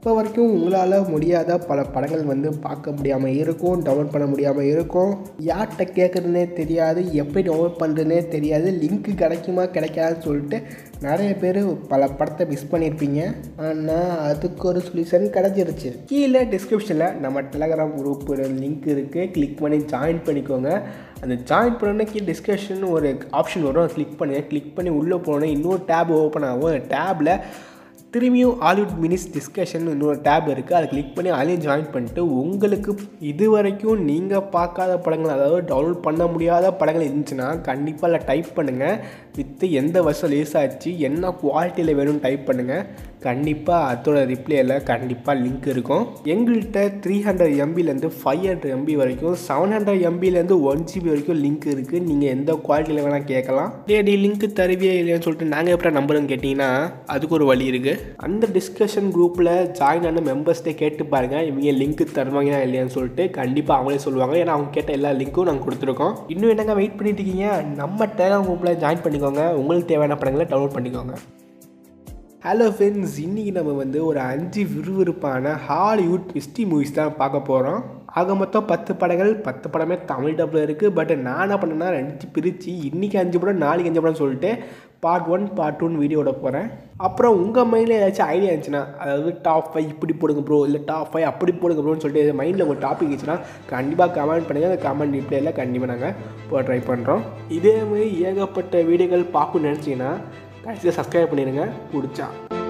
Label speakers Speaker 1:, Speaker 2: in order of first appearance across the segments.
Speaker 1: இப்போ வரைக்கும் உங்களால் முடியாத பல படங்கள் வந்து பார்க்க முடியாமல் இருக்கும், டவுன்லோட் பண்ண முடியாமல் இருக்கும். யார்கிட்ட கேட்குறதுனே தெரியாது, எப்படி டவுன்லோட் பண்ணுறதுனே தெரியாது, லிங்க்கு கிடைக்குமா கிடைக்காதுன்னு சொல்லிட்டு நிறைய பேர் பல படத்தை மிஸ் பண்ணியிருப்பீங்க. ஆனால் அதுக்கு ஒரு சொல்யூஷன் கிடச்சிருச்சு. கீழே டிஸ்கிரிப்ஷனில் நம்ம டெலகிராம் குரூப் லிங்க் இருக்குது, கிளிக் பண்ணி ஜாயின் பண்ணிக்கோங்க. அந்த ஜாயின் பண்ணோன்னே கீழே டிஸ்கஷன் ஒரு ஆப்ஷன் வரும், அதை கிளிக் பண்ணி உள்ளே போனோன்னே இன்னொரு டேப் ஓப்பன் ஆகும். அந்த டேப்பில் திரும்பியும் ஹாலிவுட் மினிஸ் டிஸ்கஷன் இன்னொரு டேப் இருக்குது, அதை கிளிக் பண்ணி அதையும் ஜாயின் பண்ணிட்டு உங்களுக்கு இது வரைக்கும் நீங்கள் பார்க்காத படங்கள், அதாவது டவுன்லோட் பண்ண முடியாத படங்கள் இருந்துச்சுன்னா கண்டிப்பாக அதில் டைப் பண்ணுங்கள். வித்து எந்த வருஷம் ரிலீஸ் ஆச்சு, என்ன குவாலிட்டியில் வேணும்னு டைப் பண்ணுங்கள். கண்டிப்பாக அதோட ரிப்ளையில் கண்டிப்பாக லிங்க் இருக்கும். எங்கள்கிட்ட 300 MBலேருந்து 500 MB வரைக்கும், 700 MBலேருந்து 1 GB வரைக்கும் லிங்க் இருக்குது. நீங்கள் எந்த குவாலிட்டியில் வேணால் கேட்கலாம். நீ லிங்க் தருவியே இல்லைன்னு சொல்லிட்டு நாங்கள் எப்படி நம்புறோன்னு கேட்டிங்கன்னா அதுக்கு ஒரு வழி இருக்குது. அந்த டிஸ்கஷன் குரூப்பில் ஜாயின் ஆன மெம்பர்ஸ்ட்டே கேட்டு பாருங்கள், இவங்க லிங்க் தருவாங்கன்னா இல்லையான்னு சொல்லிட்டு. கண்டிப்பாக அவங்களே சொல்லுவாங்க, ஏன்னா அவங்க கேட்ட எல்லா லிங்க்கும் நாங்கள் கொடுத்துருக்கோம். இன்னும் என்னங்க வெயிட் பண்ணிட்டு இருக்கீங்க? நம்ம டெலகிராம் குரூப்பில் ஜாயின் பண்ணிக்கோங்க, உங்களுக்கு தேவையான படங்களை டவுன்லோட் பண்ணிக்கோங்க. ஹலோ ஃப்ரெண்ட்ஸ், இன்றைக்கி நம்ம வந்து ஒரு 5 விறுவிறுப்பான ஹாலிவுட் மிஸ்ட்ரி மூவிஸ் தான் பார்க்க போகிறோம். ஆக மொத்தம் 10 படங்கள், 10 படமே தமிழ் டப்பில் இருக்குது. பட் நான் என்ன பண்ணேன்னா 2 பிரித்து இன்றைக்கி 5 படம் நாளைக்கு 5 படம்னு சொல்லிட்டு பார்ட் 1 பார்ட் 2 வீடியோட போகிறேன். அப்புறம் உங்கள் மைண்டில் ஏதாச்சும் ஐடியா இருந்துச்சுன்னா, அதாவது டாப் 5 இப்படி போடுங்க ப்ரோ, இல்லை டாப் 5 அப்படி போடுங்க ப்ரோன்னு சொல்லிட்டு மைண்டில் ஒரு டாபிக் இருந்துச்சுன்னா கண்டிப்பாக கமெண்ட் பண்ணுங்கள். அந்த கமெண்ட் ரிப்ளையில் கண்டிப்பாக நாங்கள் போக ட்ரை பண்ணுறோம். இதேமாதிரி ஏகப்பட்ட வீடியோக்கள் பார்க்கணுன்னு நினச்சிங்கன்னா கடைசியாக சப்ஸ்கிரைப் பண்ணிடுங்க பிடிச்சா.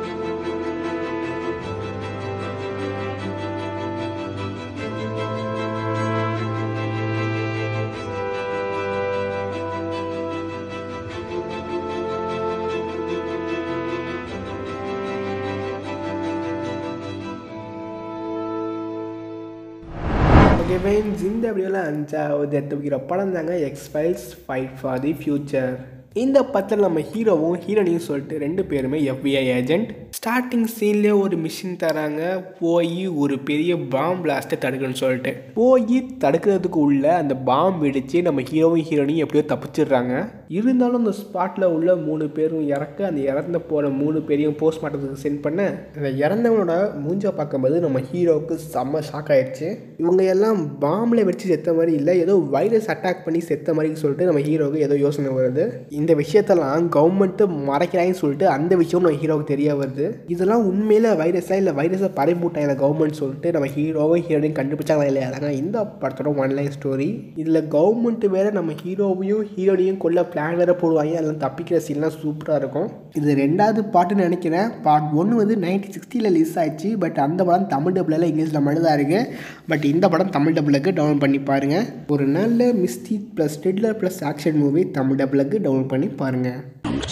Speaker 1: ஓகே ஃப்ரெண்ட்ஸ், இந்த வீடியோவில் 5வது எடுத்து வைக்கிற படம் தாங்க X Files fight for the future. இந்த படத்தில் நம்ம ஹீரோவும் ஹீரோனியும் சொல்லிட்டு 2 பேருமே FBI ஏஜென்ட். ஸ்டார்டிங் சீன்லேயே ஒரு மிஷின் தராங்க, போய் ஒரு பெரிய பாம் பிளாஸ்ட்டை தடுக்கணும்னு சொல்லிட்டு. போய் தடுக்கிறதுக்கு உள்ள அந்த பாம் வெடித்து நம்ம ஹீரோவும் ஹீரோனியும் எப்படியோ தப்பிச்சிடுறாங்க. இருந்தாலும் அந்த ஸ்பாட்டில் உள்ள 3 பேரும் இறக்க, அந்த இறந்த போன 3 பேரையும் போஸ்ட்மார்ட்டத்துக்கு சென்ட் பண்ண, அந்த இறந்தவனோட மூஞ்சை பார்க்கும்போது நம்ம ஹீரோவுக்கு செம்ம ஷாக் ஆகிடுச்சு. இவங்க எல்லாம் பாம்பில் வெடிச்சு செத்த மாதிரி இல்லை, ஏதோ வைரஸ் அட்டாக் பண்ணி செத்த மாதிரி சொல்லிட்டு நம்ம ஹீரோவுக்கு ஏதோ யோசனை வருது. இந்த விஷயத்தெல்லாம் கவர்மெண்ட்டு மறைக்கிறாங்கன்னு சொல்லிட்டு அந்த விஷயம் நம்ம ஹீரோவுக்கு தெரிய வருது. இதெல்லாம் உண்மையில வைரஸா இல்லை வைரஸை பரப்பிவிட்டாங்க கவர்மெண்ட் சொல்லிட்டு நம்ம ஹீரோவும் ஹீரோனையும் கண்டுபிடிச்சாங்களா இல்லையா? அதாங்க இந்த படத்தோட ஒன்லைன் ஸ்டோரி. இதில் கவர்மெண்ட் வேறு நம்ம ஹீரோவையும் ஹீரோனையும் கொல்ல பிளான் வேறு போடுவாங்க. அதெல்லாம் தப்பிக்கிற சீன்லாம் சூப்பராக இருக்கும். இது 2வது பாட்டுன்னு நினைக்கிறேன். பார்ட் 1 வந்து 1960 ரிலீஸ் ஆயிடுச்சு. பட் அந்த படம் தமிழ் டப்பில் இங்கிலீஷில் மட்டும் தான் இருக்குது. பட் இந்த படம் தமிழ் டப்பிலுக்கு டவுன்லோட் பண்ணி பாருங்கள். ஒரு நல்ல mystery plus thriller plus action movie Tamil டப்பிலுக்கு டவுன்லோட் பண்ணி பாருங்கள்.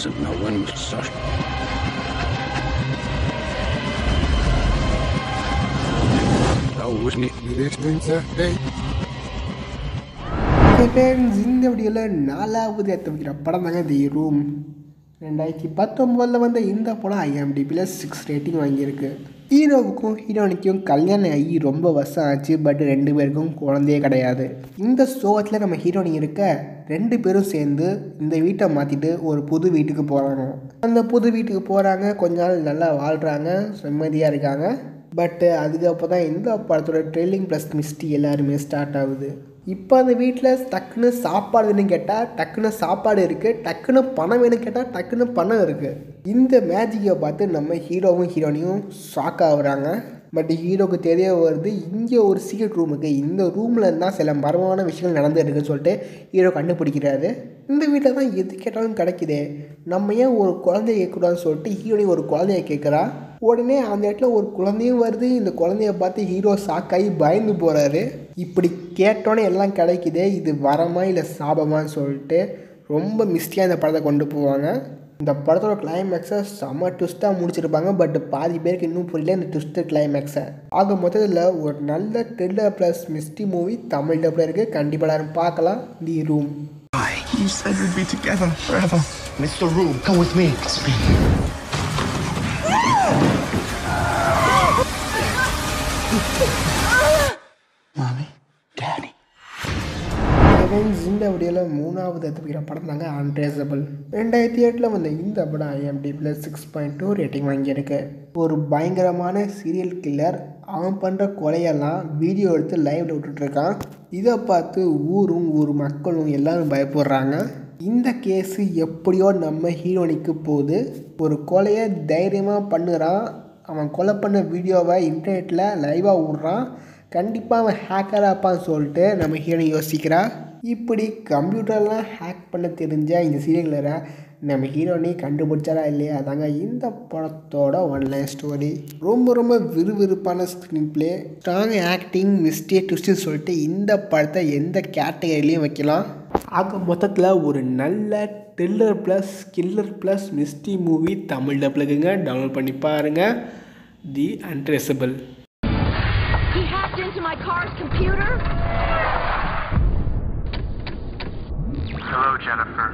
Speaker 1: இந்த வீடியோவில் 4வது எடுத்து வைக்கிற படம் தாங்க தி ரூம். 2019 வந்த இந்த படம் IMDbல 6 ரேட்டிங் வாங்கியிருக்கு. ஹீரோவுக்கும் ஹீரோனிக்கும் கல்யாணம் ஆகி ரொம்ப வருஷம் ஆச்சு. பட் 2 பேருக்கும் குழந்தையே கிடையாது. இந்த சோகத்தில் நம்ம ஹீரோனி இருக்க 2 பேரும் சேர்ந்து இந்த வீட்டை மாற்றிட்டு ஒரு புது வீட்டுக்கு போகிறாங்க. அந்த புது வீட்டுக்கு போகிறாங்க, கொஞ்ச நாள் நல்லா வாழ்கிறாங்க, நிம்மதியாக இருக்காங்க. பட்டு அதுக்கப்புறம் தான் இந்த படத்தோட ட்ரெயிலிங் ப்ளஸ் மிஸ்ட்ரி எல்லாருமே ஸ்டார்ட் ஆகுது. இப்போ அந்த வீட்டில் டக்குன்னு சாப்பாடு வேணும்னு கேட்டால் டக்குன்னு சாப்பாடு இருக்குது, டக்குன்னு பணம் வேணும்னு கேட்டால் டக்குன்னு பணம் இருக்குது. இந்த மேஜிக்கை பார்த்து நம்ம ஹீரோவும் ஹீரோனியும் ஷாக் ஆகுறாங்க. பட் ஹீரோவுக்கு தெரிய வருது இங்கே ஒரு சீக்ரெட் ரூம் இருக்குது, இந்த ரூமில் இருந்தால் சில மர்மமான விஷயங்கள் நடந்துருக்குன்னு சொல்லிட்டு ஹீரோ கண்டுபிடிக்கிறாரு. இந்த வீட்டில் தான் எது கேட்டாலும் கிடைக்குதே, நம்ம ஏன் ஒரு குழந்தைய கேட்கக்கூடாதுன்னு சொல்லிட்டு ஹீரோனி ஒரு குழந்தைய கேட்குறா. உடனே அந்த இடத்துல ஒரு குழந்தையும் வருது. இந்த குழந்தைய பார்த்து ஹீரோ ஷாக்காகி பயந்து போகிறாரு. இப்படி கேட்டோன்னே எல்லாம் கிடைக்குதே, இது வரமா இல்லை சாபமான்னு சொல்லிட்டு ரொம்ப மிஸ்டியாக இந்த படத்தை கொண்டு போவாங்க. இந்த படத்தோட கிளைமேக்ஸை செம்ம ட்விஸ்ட்டாக முடிச்சிருப்பாங்க. பட் பாதி பேருக்கு இன்னும் புரியல இந்த ட்விஸ்ட் கிளைமேக்ஸை. ஆக மொத்தத்தில் ஒரு நல்ல thriller plus mystery movie Tamil டப்பில் இருக்குது. கண்டிப்பாக எல்லாரும் பார்க்கலாம். The room.
Speaker 2: You said we'd be together forever. Mr. Room, come with me. Mommy, Daddy.
Speaker 1: இந்த வீடியோவில் மூணாவது எடுத்துக்கிற படம் தாங்க அன்ட்ரேசபிள். 2008 வந்த இந்த படம் IMDbல 6.2 ரேட்டிங் வாங்கியிருக்கு. ஒரு பயங்கரமான சீரியல் கில்லர் அவன் பண்ணுற கொலையெல்லாம் வீடியோ எடுத்து லைவில் விட்டுட்ருக்கான். இதை பார்த்து ஊர் மக்களும் எல்லாரும் பயப்படுறாங்க. இந்த கேஸு எப்படியோ நம்ம ஹீரோனிக்கு போகுது. ஒரு கொலையை தைரியமாக பண்ணுறான். அவன் கொலை பண்ண வீடியோவை இன்டர்நெட்டில் லைவாக விட்றான். கண்டிப்பாக அவன் ஹேக்கராக இருப்பான்னு சொல்லிட்டு நம்ம ஹீரோயின் யோசிக்கிறா. இப்படி கம்ப்யூட்டர்லாம் ஹேக் பண்ண தெரிஞ்ச இந்த சீரியலரை நம்ம ஹீரோயினி கண்டுபிடிச்சாரா இல்லையா, அதாங்க இந்த படத்தோட ஒன்லைன் ஸ்டோரி. ரொம்ப விறுவிறுப்பான ஸ்க்ரீன் பிளே, ஸ்ட்ராங் ஆக்டிங், மிஸ்டே ட்விஸ்ட்னு சொல்லிட்டு இந்த படத்தை எந்த கேட்டகரிலையும் வைக்கலாம். ஆக மொத்தத்தில் ஒரு நல்ல thriller plus killer plus mystery movie Tamil டப்ல இருக்குங்க. டவுன்லோட் பண்ணி பாருங்கள். The untraceable.
Speaker 3: He hacked into my car's computer.
Speaker 2: Hello, Jennifer.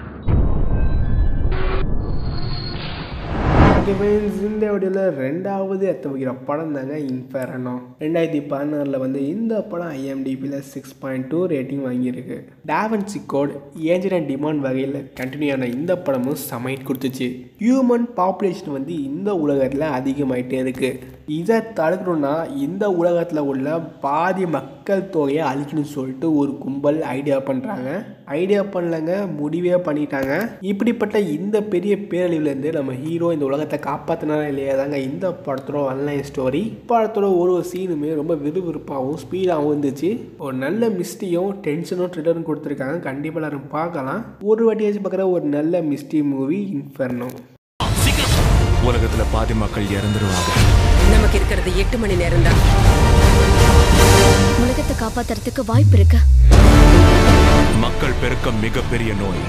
Speaker 1: இந்த வீடியோவில் ரெண்டாவது வைக்கிற படம் தாங்க இன்ஃபெர்னோ. 2016 வந்து இந்த படம் IMDbல 6.2 ரேட்டிங் வாங்கியிருக்கு. Da Vinci code, angel and demon வகையில் கண்டினியூ ஆன இந்த படமும் சமைட் கொடுத்துச்சு. ஹியூமன் பாப்புலேஷன் வந்து இந்த உலகத்தில் அதிகமாயிட்டே இருக்குது. இதை தடுக்கணும்னா இந்த உலகத்தில் உள்ள பாதி மக்கள் தொகையை அழிக்கணும்னு சொல்லிட்டு ஒரு கும்பல் ஐடியா பண்ணுறாங்க. ஐடியா பண்ணலங்க, முடிவே பண்ணிட்டாங்க. இப்படிப்பட்ட இந்த பெரிய பேரழிவுலேருந்து நம்ம ஹீரோ இந்த உலகத்தை காப்பாற்றினாரா இல்லையா தாங்க இந்த படத்தோட ஆன்லைன் ஸ்டோரி. படத்தோட ஒரு சீனுமே ரொம்ப விறுவிறுப்பாகவும் ஸ்பீடாகவும் இருந்துச்சு. ஒரு நல்ல மிஸ்ட்ரியும் டென்ஷனும் த்ரில்லரும் கொடுத்துருக்காங்க. கண்டிப்பாக எல்லாரும் பார்க்கலாம். ஒரு வாட்டியாச்சும் பார்க்குற ஒரு நல்ல மிஸ்ட்ரி மூவி இன்ஃபெர்னோ.
Speaker 4: உலகத்துல பாதி மக்கள் இறந்துருவாங்க.
Speaker 5: நமக்கு இருக்கிறது 8 மணி நேரம் தான்.
Speaker 3: உலகத்தை காப்பாத்துறதுக்கு வாய்ப்பு இருக்கு.
Speaker 4: மக்கள் பெருக்கம் மிகப்பெரிய நோய்.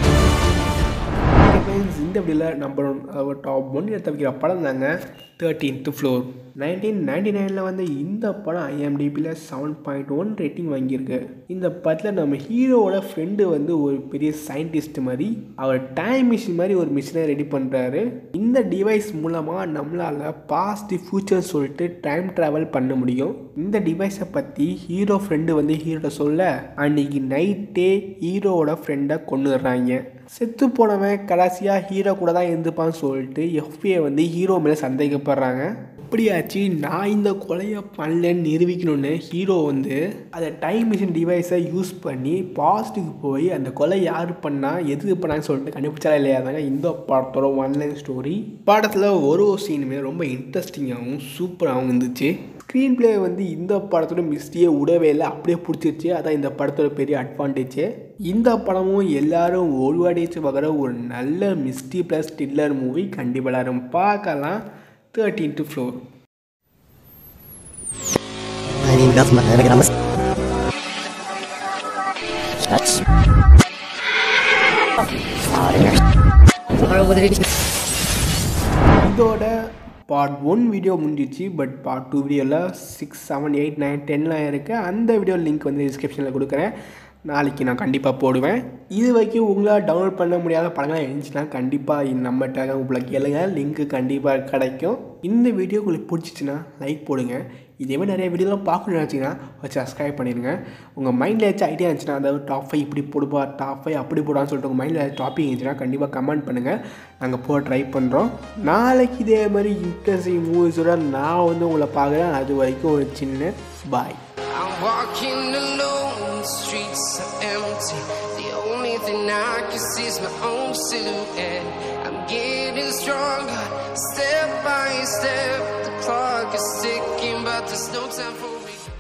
Speaker 1: இந்த வீடியோவில் நம்பர் 1 டாப் 1 எடுத்து வைக்கிற படம் தாங்க 13th Floor. 1999 வந்து இந்த படம் IMDbல 7.1 ரேட்டிங் வாங்கியிருக்கு. இந்த படத்தில் நம்ம ஹீரோவோட ஃப்ரெண்டு வந்து ஒரு பெரிய சயின்டிஸ்ட் மாதிரி அவர் டைம் மிஷின் மாதிரி ஒரு மிஷினை ரெடி பண்ணுறாரு. இந்த டிவைஸ் மூலமாக நம்மளால் பாஸ்ட் ஃபியூச்சர் சொல்லிட்டு டைம் ட்ராவல் பண்ண முடியும். இந்த டிவைஸை பற்றி ஹீரோ ஃப்ரெண்டு வந்து ஹீரோட சொல்ல அன்றைக்கி நைட்டே ஹீரோவோட ஃப்ரெண்டை கொண்டுடுறாங்க. செத்து போனவன் கடைசியாக ஹீரோ கூட தான் இருந்துப்பான்னு சொல்லிட்டு FBI வந்து ஹீரோ மேலே சந்தேகப்படுறாங்க. எப்படியாச்சு நான் இந்த கொலையை பண்ணலன்னு நிரூபிக்கணும்னு ஹீரோ வந்து அந்த டைம் மிஷின் டிவைஸை யூஸ் பண்ணி பாஸ்ட்டுக்கு போய் அந்த கொலை யார் பண்ணால் எது பண்ணான்னு சொல்லிட்டு கண்டுபிடிச்சாலும் இல்லையா தாங்க இந்த படத்தோட ஒன்லைன் ஸ்டோரி. படத்தில் ஒரு சீனுமே ரொம்ப இன்ட்ரெஸ்டிங்காகவும் சூப்பராகவும் இருந்துச்சு. ஸ்க்ரீன் பிளே வந்து இந்த படத்தோட மிஸ்ட்ரியை விடவே இல்லை, அப்படியே பிடிச்சிருச்சு. அதான் இந்த படத்தோட பெரிய அட்வான்டேஜ். இந்த படமும் எல்லாரும் ஒரு வாடிச்சு பார்க்குற ஒரு நல்ல மிஸ்ட்ரி ப்ளஸ் த்ரில்லர் மூவி. கண்டிப்பாக எல்லாரும் பார்க்கலாம். 13th Floor. இதோட பார்ட் 1 வீடியோ முடிஞ்சிச்சு. பட் பார்ட் 2 வீடியோவில் 6, 7, 8, 9, 10 இருக்குது. அந்த வீடியோ லிங்க் வந்து டிஸ்கிரிப்ஷனில் கொடுக்குறேன். நாளைக்கு நான் கண்டிப்பாக போடுவேன். இது வரைக்கும் உங்களால் டவுன்லோட் பண்ண முடியாத படங்கள்லாம் இருந்துச்சுன்னா கண்டிப்பாக நம்பர்ட்டாக உங்களை கேளுங்க. லிங்க்கு கண்டிப்பாக கிடைக்கும். இந்த வீடியோ உங்களுக்கு பிடிச்சிச்சின்னா லைக் போடுங்க. இதேமாதிரி நிறைய வீடியோலாம் பார்க்கணும்னு நினச்சிங்கன்னா சப்ஸ்கிரைப் பண்ணிடுங்க. உங்கள் மைண்டில் ஏதாச்சும் ஐடியா இருந்துச்சுன்னா, அதாவது டாப் 5 இப்படி போடுப்பா, டாப் 5 அப்படி போடான்னு சொல்லிட்டு உங்கள் மைண்டில் ஏதாச்சும் டாப்பிக் இருந்துச்சுன்னா கண்டிப்பாக கமெண்ட் பண்ணுங்கள். நாங்கள் போக ட்ரை பண்ணுறோம். நாளைக்கு இதே மாதிரி இன்ட்ரெஸ்டிங் மூவிஸோட நான் வந்து உங்களை பார்க்குறேன். அது வரைக்கும் ஒரு சின்ன பாய்.
Speaker 6: I'm walking alone, the streets are empty. The only thing I can see is my own silhouette. I'm getting stronger, step by step. The clock is ticking, but there's no time for me.